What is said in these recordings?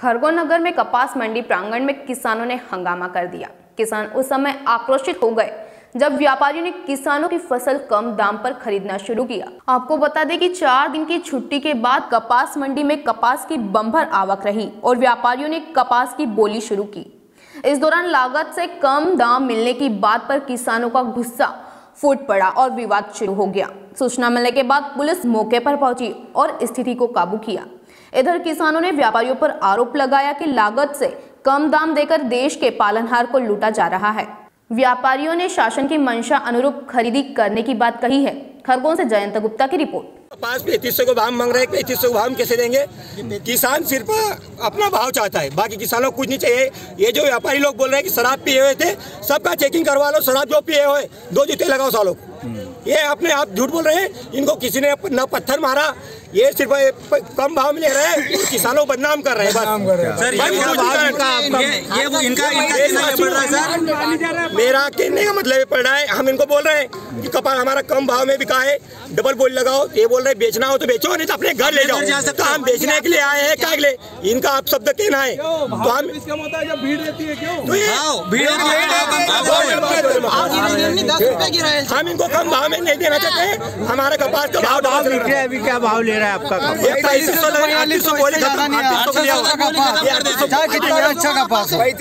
खरगोन नगर में कपास मंडी प्रांगण में किसानों ने हंगामा कर दिया। किसान उस समय आक्रोशित हो गए जब व्यापारियों ने किसानों की फसल कम दाम पर खरीदना शुरू किया। आपको बता दें कि 4 दिन की छुट्टी के बाद कपास मंडी में कपास की बम्पर आवक रही और व्यापारियों ने कपास की बोली शुरू की। इस दौरान लागत से कम दाम मिलने की बात पर किसानों का गुस्सा फूट पड़ा और विवाद शुरू हो गया। सूचना मिलने के बाद पुलिस मौके पर पहुंची और स्थिति को काबू किया। इधर किसानों ने व्यापारियों पर आरोप लगाया कि लागत से कम दाम देकर देश के पालनहार को लूटा जा रहा है। व्यापारियों ने शासन की मंशा अनुरूप खरीदी करने की बात कही है। खरगोन से जयंत गुप्ता की रिपोर्ट। कपास 3500 को भाव मांग रहे हैं, 3500 को भाव हम कैसे देंगे? किसान सिर्फ अपना भाव चाहता है, बाकी किसानों को कुछ नहीं चाहिए। ये जो व्यापारी लोग बोल रहे हैं कि शराब पिए हुए थे, सबका चेकिंग करवा लो। शराब जो पिए हुए 2 जूते लगाओ सालों को। ये अपने आप झूठ बोल रहे हैं। इनको किसी ने न पत्थर मारा, ये सिर्फ कम भाव में ले रहे हैं, किसानों को बदनाम कर रहे हैं। सर, मेरा कहने का मतलब ये पड़ रहा है, हम इनको बोल रहे हैं कि कपास हमारा कम भाव में बिका है, डबल बोल लगाओ। ये बोल रहे बेचना हो तो बेचो, नहीं तो अपने घर ले जाओ। तो हम बेचने के लिए आए हैं, क्या लिए? इनका आप शब्द कहना है तो हम भीड़ रहती है क्यों? हम इनको कम भाव में नहीं देना चाहते। हमारा कपास का भाव अभी क्या भाव ले रहा है आपका? 3500 बोले अच्छा कपास है।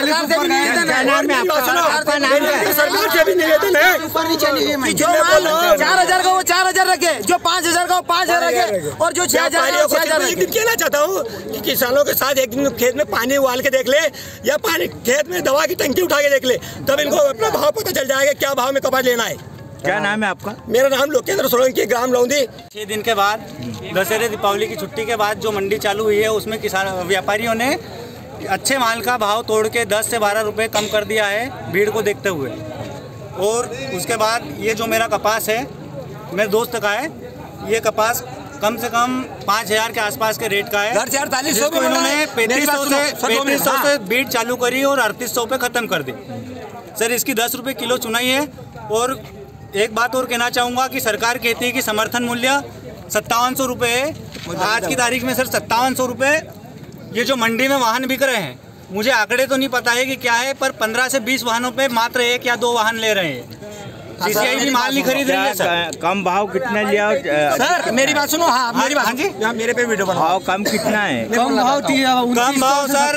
सरकार से भी निवेदन है, जो 4000 का वो 4000 रखे, जो 5000 का वो 5000 रखे, और जो 6000 का वो 6000 रखे। कहना चाहता हूँ कि किसानों के साथ एक दिन खेत में पानी उबाल के देख ले, या पानी खेत में दवा की टंकी उठा के देख ले, तब इनको अपना भाव पता चल जाएगा क्या भाव में कपास लेना है। क्या नाम है आपका? मेरा नाम लोकेंद्र सोलंकी, ग्राम लौंदी। 6 दिन के बाद दशहरे दीपावली की छुट्टी के बाद जो मंडी चालू हुई है, उसमें किसान व्यापारियों ने अच्छे माल का भाव तोड़ के 10 से 12 रुपये कम कर दिया है भीड़ को देखते हुए। और उसके बाद ये जो मेरा कपास है, मेरे दोस्त का है, ये कपास कम से कम 5000 के आसपास के रेट का है। घर से 4800 को इन्होंने 3500 से बीट चालू करी और 3800 पे ख़त्म कर दी। सर, इसकी 10 रुपये किलो चुनाई है। और एक बात और कहना चाहूँगा कि सरकार कहती है कि समर्थन मूल्य 5700 रुपये है। आज की तारीख में सर 5700 रुपये ये जो मंडी में वाहन बिक रहे हैं, मुझे आंकड़े तो नहीं पता है कि क्या है, पर 15 से 20 वाहनों पे मात्र 1 या 2 वाहन ले रहे हैं। CCI भी माल नहीं खरीद रही है सर। कम भाव कितना लिया? सर मेरी बात सुनो। हाँ, मेरी बात। हाँ जी, मेरे पे वीडियो बनाओ। भाव कम कितना है? कम भाव सर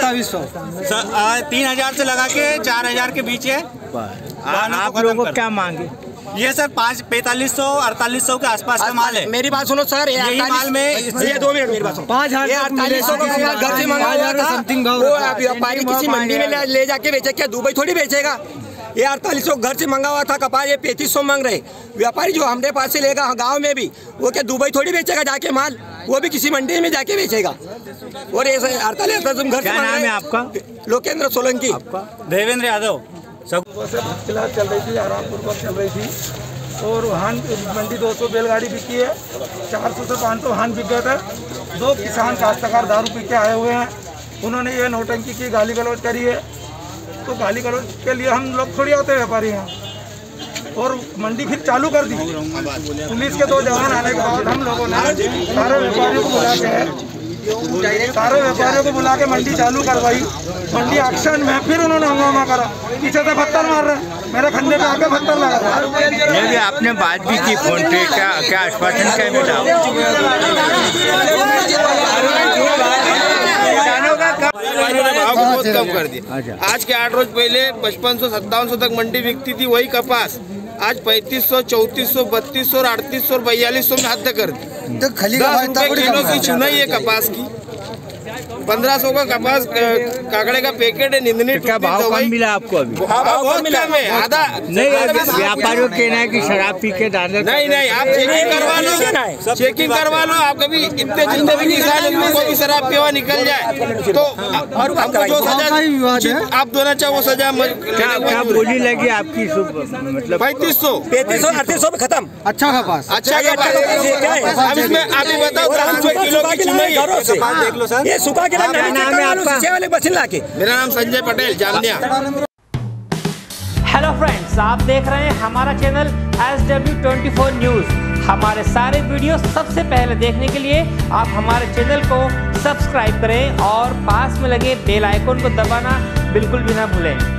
3000 से लगा के 4000 के बीच है। आप लोगों को क्या मांगे? ये सर 4500 4800 के आसपास का माल है। मेरी बात सुनो सर, यही माल में ये 2 मिनट मेरी बात सुनो। 4800 का घर से मंगा हुआ था, वो व्यापारी किसी मंडी में ले जाके बेचे, क्या दुबई थोड़ी बेचेगा? ये 4800 घर से मंगा हुआ था कपास, ये 3500 मांग रहे व्यापारी जो हमारे पास से लेगा गांव में भी, वो क्या दुबई थोड़ी बेचेगा जाके माल? वो भी किसी मंडी में जाके बेचेगा। और ये 4800 घर से। क्या नाम है आपका? लोकेंद्र सोलंकी। देवेंद्र यादव। फिलहाल चल रही थी, आरामपुर पर चल रही थी, और वाहन मंडी 200 बैलगाड़ी बिकी है, 400 से 500 वाहन बिक गए थे। 2 किसान काश्तकार दारू पी के आए हुए हैं, उन्होंने ये नौटंकी की, गाली गलौज करी है। तो गाली गलौज के लिए हम लोग थोड़ी आते व्यापारी हैं, और मंडी फिर चालू कर दी। पुलिस के 2 जवान आने के बाद हम लोगों ने सारे व्यापारियों को बुला के मंडी चालू करवाई। मंडी एक्शन में फिर उन्होंने हंगामा करा, पीछे से पत्थर मार रहे, मेरे खंडे पे आके पत्थर लगा। ये आपने बात भी की फोन पे, क्या आश्वासन क्या मिला? भाव को बहुत कम कर दिया। आज के 8 रोज पहले 5500 5700 तक मंडी बिकती थी वही कपास, आज 3500 3400 3200 और 3800 और 4200 में हद कर दी। 10 रुपये किलो की चुनाई है कपास की। 1500 का कपास काकड़े का पैकेट है। निंदनी क्या भाव कम मिला आपको? अभी बहुत कम है, आधा नहीं। व्यापारियों का कहना है कि शराब पी के डाल। नहीं, आप चेकिंग करवा लो, चेकिंग करवा लो। आप कभी इतने जितने भी किसान उनको भी शराब पीवा निकल जाए तो हमको जो सजा आप देना चाहो वो सजा। क्या बोली लगी आपकी? मतलब 3500 3800 में खत्म। अच्छा कपास, अच्छा कपास। अब इसमें आप ही बताओ, 500 किलो की चुनाई देख लो सर। ये सुखा के नाम है आपका? मेरा नाम संजय पटेल, जामनिया। हेलो फ्रेंड्स, आप देख रहे हैं हमारा चैनल SW24 न्यूज। हमारे सारे वीडियो सबसे पहले देखने के लिए आप हमारे चैनल को सब्सक्राइब करें और पास में लगे बेल आइकन को दबाना बिल्कुल भी ना भूलें।